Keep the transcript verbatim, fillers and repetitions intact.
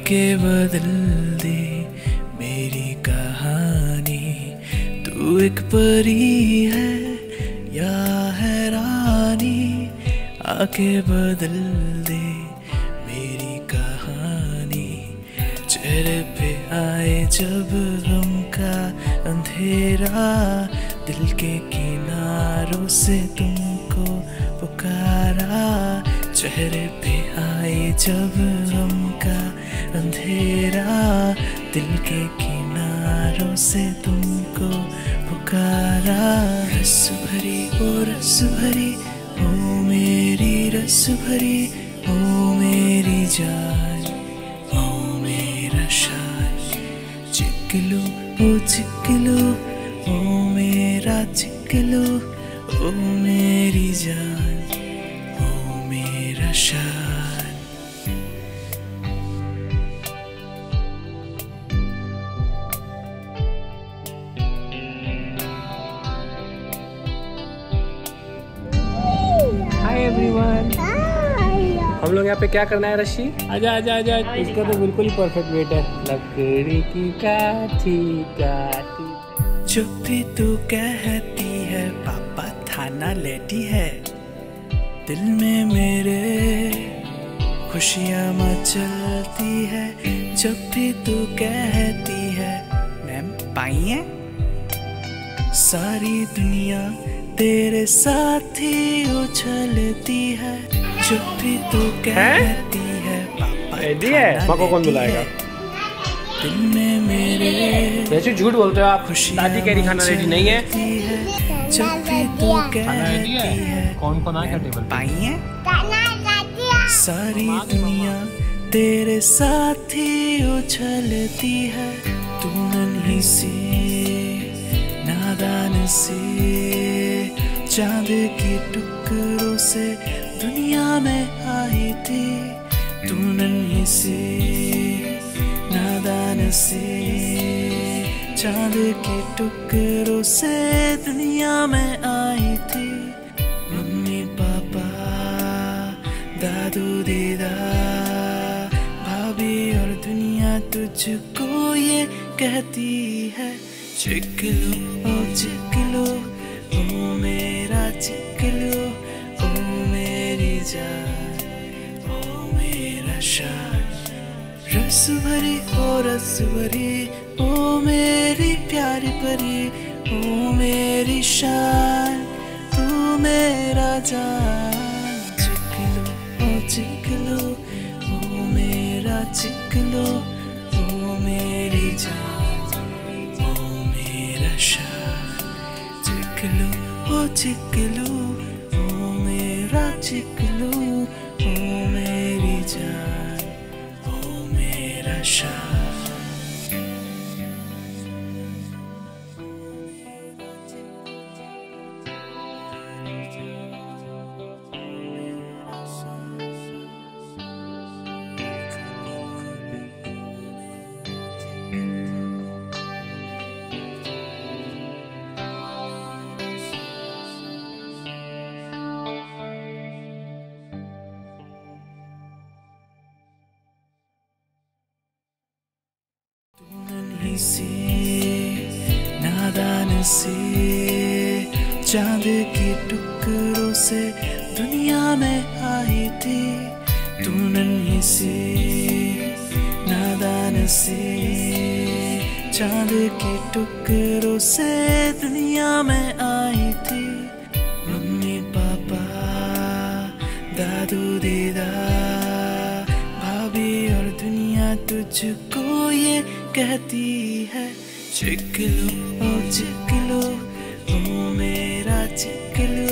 आके बदल दे मेरी कहानी। तू एक परी है या है रानी, आके बदल दे मेरी कहानी। चेहरे पे आए जब गम का अंधेरा, दिल के किनारों से तुमको पुकारा। चेहरे पे आए जब गम का अंधेरा, दिल के किनारों से तुमको पुकारा। रस भरी ओ रस भरी ओ मेरी रस भरी ओ मेरी जान ओ मेरा शान। चिकलू ओ चिकलू ओ मेरा चिकलू ओ मेरी जान ओ मेरा शान। हाय एवरीवन, हम लोग यहाँ पे क्या करना है रशी? आजा आजा आजा। इसका तो बिल्कुल ही परफेक्ट वेट है। लकड़ी की काठी काठी। जब भी तू कहती है पापा थाना लेटी है, दिल में मेरे खुशियाँ मचलती है। जब भी तू कहती है मैम पाई है, सारी दुनिया तेरे साथ ही उछलती है। जब भी तू कहती है पापा रेडी है, माँ को कौन बुलाएगा? दिल में मेरे वैसे झूठ बोलते हो आप, दादी कह रही खाना रेडी नहीं है। जब भी तू कहती है कौन कौन आया टेबल पाई है, सारी दुनिया तेरे साथ ही उछलती है। तू नन्ही सी नादान सी, चांद के टुकड़ों से दुनिया में आई थी। तू नन्ही सी नादान सी, चांद के टुकड़ों से दुनिया में आई थी। मम्मी पापा दादू दीदा भाभी और दुनिया तुझको ये कहती है चिकलू ओ चिकलू ओ मेरा चिकलू ओ मेरी जान ओ मेरा शान। रस भरी ओ रस भरी ओ मेरी प्यारी परी ओ मेरी शान, तू मेरा जान। चिकलू ओ चिकलू ओ मेरा चिकलू ओ मेरी जान ओ मेरा शान। चिकलू ओ चिकलू ओ मेरा चिकलू ओ मेरी जान ओ मेरा शान। सी नादान सी, चांद के टुकड़ों से दुनिया में आई थी। तू नन्ही सी नादान सी, चांद के टुकड़ों से दुनिया में आई थी। मम्मी पापा दादू दीदा भाभी और दुनिया तुझको ये कहती है चिकलू ओ चिकलू ओ मेरा चिकलू